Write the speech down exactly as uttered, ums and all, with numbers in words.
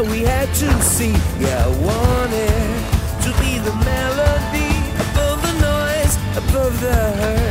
we had to see. Yeah, I wanted to be the melody above the noise, above the hurt.